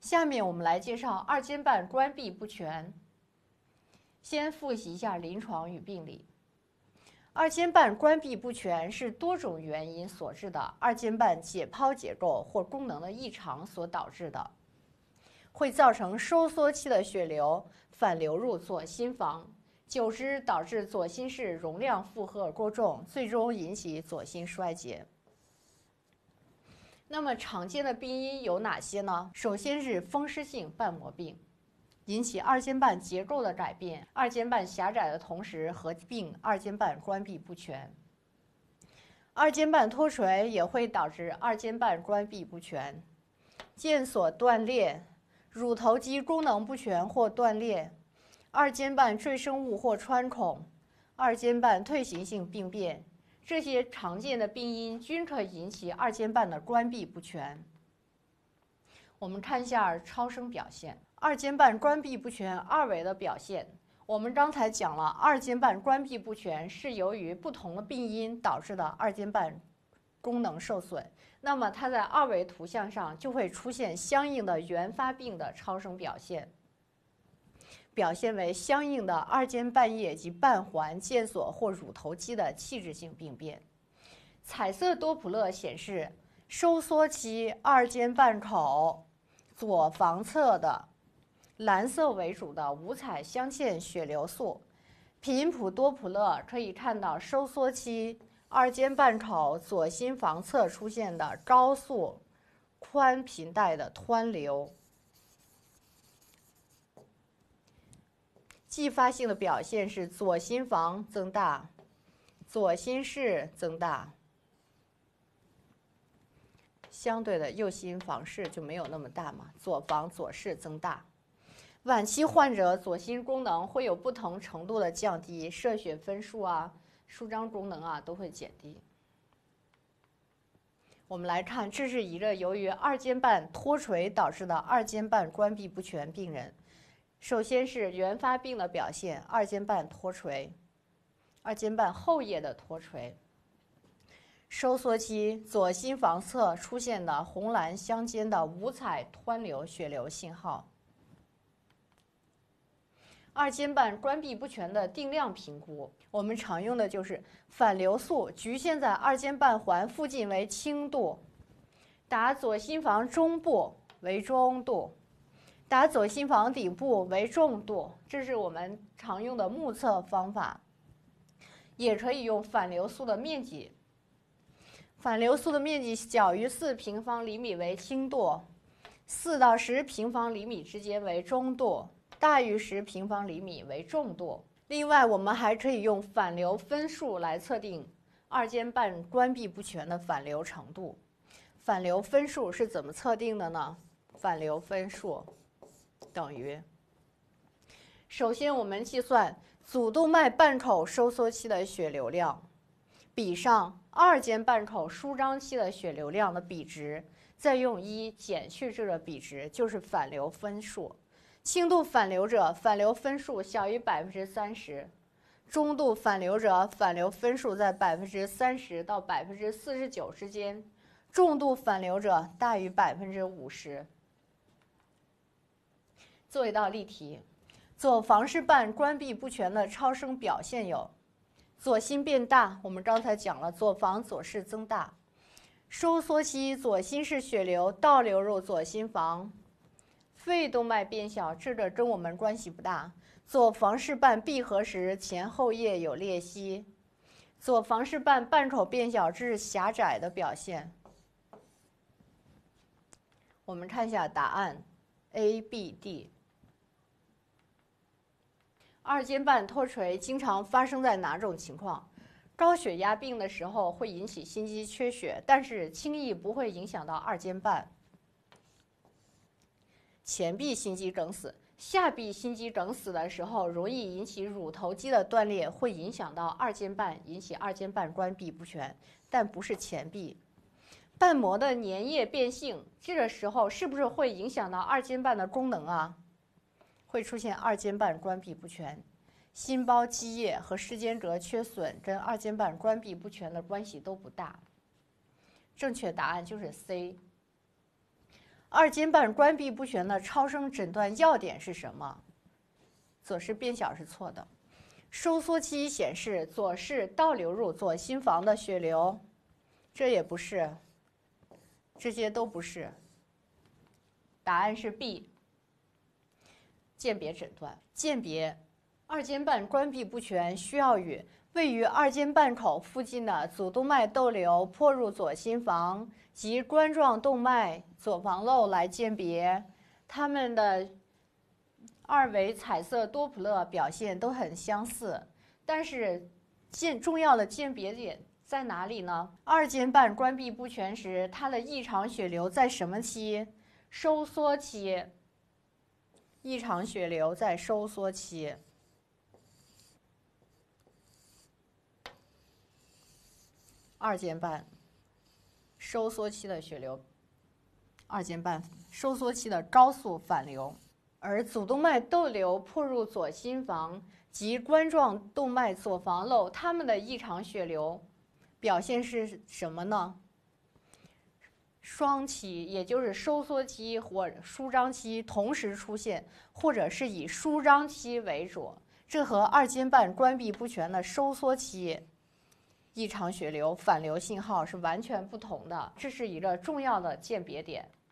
下面我们来介绍二尖瓣关闭不全。先复习一下临床与病理。二尖瓣关闭不全是多种原因所致的二尖瓣解剖结构或功能的异常所导致的，会造成收缩期的血流反流入左心房，久之导致左心室容量负荷过重，最终引起左心衰竭。那么常见的病因有哪些呢？首先是风湿性瓣膜病，引起二尖瓣结构的改变，二尖瓣狭窄的同时合并二尖瓣关闭不全。二尖瓣脱垂也会导致二尖瓣关闭不全。腱索断裂、乳头肌功能不全或断裂、二尖瓣赘生物或穿孔、二尖瓣退行性病变，这些常见的病因均可引起二尖瓣的关闭不全。我们看一下超声表现，二尖瓣关闭不全二维的表现。我们刚才讲了，二尖瓣关闭不全是由于不同的病因导致的二尖瓣功能受损，那么它在二维图像上就会出现相应的原发病的超声表现，表现为相应的二尖瓣叶及瓣环、腱索或乳头肌的器质性病变。彩色多普勒显示，收缩期二尖瓣口左房侧的蓝色为主的五彩镶嵌血流素。频谱多普勒可以看到收缩期二尖瓣口左心房侧出现的高速宽频带的湍流。继发性的表现是左心房增大，左心室增大，相对的右心房室就没有那么大嘛，左房左室增大。晚期患者左心功能会有不同程度的降低，射血分数啊、舒张功能啊都会减低。我们来看，这是一个由于二尖瓣脱垂导致的二尖瓣关闭不全病人。首先是原发病的表现，二尖瓣脱垂，二尖瓣后叶的脱垂。收缩期左心房侧出现的红蓝相间的五彩湍流血流信号。二尖瓣关闭不全的定量评估，我们常用的就是反流速局限在二尖瓣环附近为轻度，达左心房中部为中度，达左心房顶部为重度，这是我们常用的目测方法。也可以用反流速的面积，反流速的面积小于4平方厘米为轻度，4到10平方厘米之间为中度，大于10平方厘米为重度。另外，我们还可以用反流分数来测定二尖瓣关闭不全的反流程度。反流分数是怎么测定的呢？反流分数等于，首先我们计算主动脉瓣口收缩期的血流量，比上二尖瓣口舒张期的血流量的比值，再用1减去这个比值，就是反流分数。轻度反流者反流分数小于30%，中度反流者反流分数在30%到49%之间，重度反流者大于50%。做一道例题，左房室瓣关闭不全的超声表现有：左心变大，我们刚才讲了，左房左室增大；收缩期左心室血流倒流入左心房；肺动脉变小，这个跟我们关系不大；左房室瓣闭合时前后叶有裂隙；左房室瓣瓣口变小，这是狭窄的表现。我们看一下答案 A、B、D。二尖瓣脱垂经常发生在哪种情况？高血压病的时候会引起心肌缺血，但是轻易不会影响到二尖瓣。前壁心肌梗死、下壁心肌梗死的时候，容易引起乳头肌的断裂，会影响到二尖瓣，引起二尖瓣关闭不全，但不是前壁。瓣膜的粘液变性，这个时候是不是会影响到二尖瓣的功能啊？会出现二尖瓣关闭不全。心包积液和室间隔缺损跟二尖瓣关闭不全的关系都不大。正确答案就是 C。 二尖瓣关闭不全的超声诊断要点是什么？左室变小是错的。收缩期显示左室倒流入左心房的血流，这也不是，这些都不是。答案是 B。鉴别诊断，鉴别二尖瓣关闭不全需要与位于二尖瓣口附近的主动脉窦瘤破入左心房及冠状动脉左房漏来鉴别，它们的二维彩色多普勒表现都很相似，但是重要的鉴别点在哪里呢？二尖瓣关闭不全时，它的异常血流在什么期？收缩期。异常血流在收缩期。二尖瓣收缩期的血流，二尖瓣收缩期的高速反流，而主动脉窦瘤破入左心房及冠状动脉左房漏，它们的异常血流表现是什么呢？双期，也就是收缩期或舒张期同时出现，或者是以舒张期为主，这和二尖瓣关闭不全的收缩期异常血流反流信号是完全不同的，这是一个重要的鉴别点。